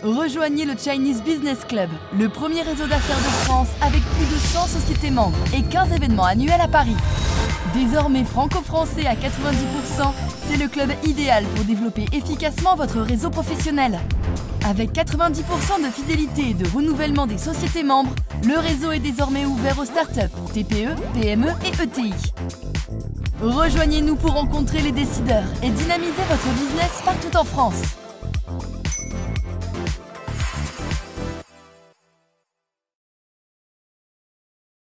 Rejoignez le Chinese Business Club, le premier réseau d'affaires de France avec plus de 100 sociétés membres et 15 événements annuels à Paris. Désormais franco-français à 90%, c'est le club idéal pour développer efficacement votre réseau professionnel. Avec 90% de fidélité et de renouvellement des sociétés membres, le réseau est désormais ouvert aux startups, TPE, PME et ETI. Rejoignez-nous pour rencontrer les décideurs et dynamiser votre business partout en France.